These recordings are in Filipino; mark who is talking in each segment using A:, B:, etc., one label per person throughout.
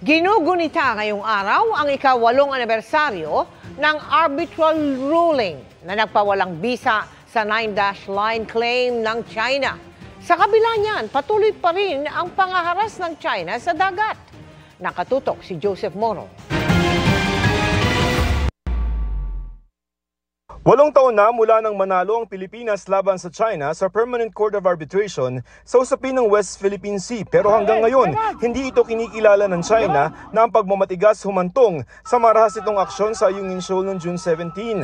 A: Ginugunita ngayong araw ang ika-8 anibersaryo ng arbitral ruling na nagpawalang bisa sa 9-dash line claim ng China. Sa kabila niyan, patuloy pa rin ang pangaharas ng China sa dagat. Nakatutok si Joseph Moro.
B: 8 taon na mula nang manalo ang Pilipinas laban sa China sa Permanent Court of Arbitration sa usapin ng West Philippine Sea. Pero hanggang ngayon, hindi ito kinikilala ng China na ang pagmamatigas humantong sa marahas itong aksyon sa Ayungin Shoal noong June 17.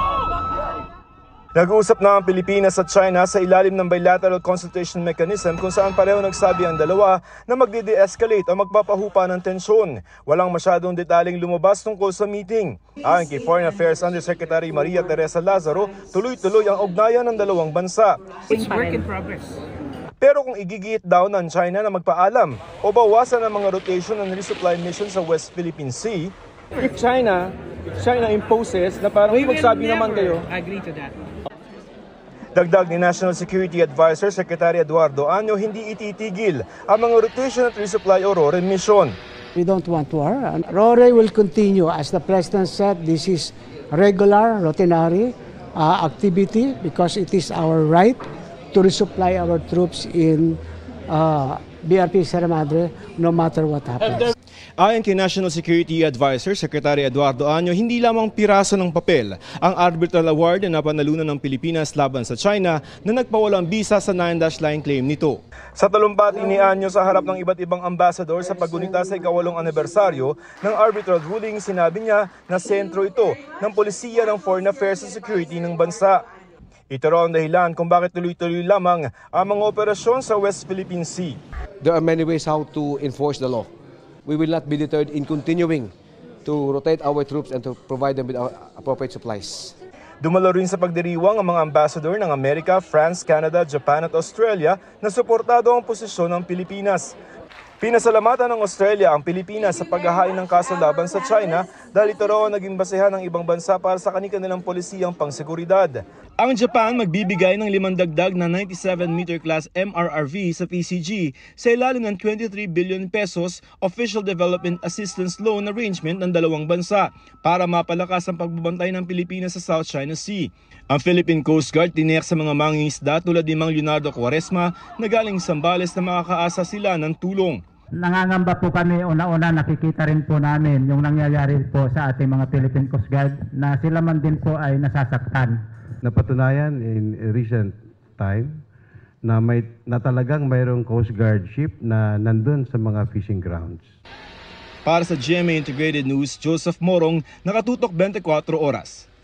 B: Nag-uusap na ang Pilipinas at China sa ilalim ng bilateral consultation mechanism kung saan pareho nagsabi ang dalawa na magde-de-escalate o magpapahupa ng tensyon. Walang masyadong detaling lumabas tungkol sa meeting. Ayon kay Foreign Affairs Undersecretary Maria Teresa Lazaro, tuloy-tuloy ang ugnayan ng dalawang bansa.
C: It's work in progress.
B: Pero kung igigit daw ng China na magpaalam o bawasan ang mga rotation and resupply mission sa West Philippine Sea, if China imposes na parang magsabi naman kayo,
C: agree to that.
B: Dagdag ni National Security Advisor Secretary Eduardo Año, hindi ititigil ang mga rotation at resupply o RORE mission.
D: We don't want war. RORE will continue. As the President said, this is regular, routinary activity because it is our right to resupply our troops in BRP Sierra Madre no matter what happens.
B: Ayon kay National Security Advisor Secretary Eduardo Año, hindi lamang piraso ng papel ang arbitral award na napanalunan ng Pilipinas laban sa China na nagpawalang bisa sa 9-dash line claim nito. Sa talumpati ni Año sa harap ng iba't ibang ambassador sa paggunita sa ika-8 anibersaryo ng arbitral ruling, sinabi niya na sentro ito ng polisiya ng foreign affairs at security ng bansa. Ito raw ang dahilan kung bakit tuloy-tuloy lamang ang mga operasyon sa West Philippine Sea.
E: There are many ways how to enforce the law. We will not be deterred in continuing to rotate our troops and to provide them with appropriate supplies.
B: Dumalo rin sa pagdiriwang ang mga ambassador ng Amerika, France, Canada, Japan at Australia na suportado ang posisyon ng Pilipinas. Pinasalamatan ng Australia ang Pilipinas sa paghahain ng kaso laban sa China dahil ito raw ang naging basehan ng ibang bansa para sa kanilang polisiyang pangseguridad. Ang Japan magbibigay ng 5 dagdag na 97-meter class MRRV sa PCG sa ilalim ng 23 billion pesos Official Development Assistance Loan Arrangement ng dalawang bansa para mapalakas ang pagbabantay ng Pilipinas sa South China Sea. Ang Philippine Coast Guard tiniyak sa mga mangingisda tulad ni Mang Leonardo Cuaresma na galing Zambales na makakaasa sila ng tulong.
F: Nangangamba po kami, una-una nakikita rin po namin yung nangyayari po sa ating mga Philippine Coast Guard na sila man din po ay nasasaktan.
G: Napatunayan in recent time na talagang mayroong Coast Guard ship na nandun sa mga fishing grounds.
B: Para sa GMA Integrated News, Joseph Morong, nakatutok 24 oras.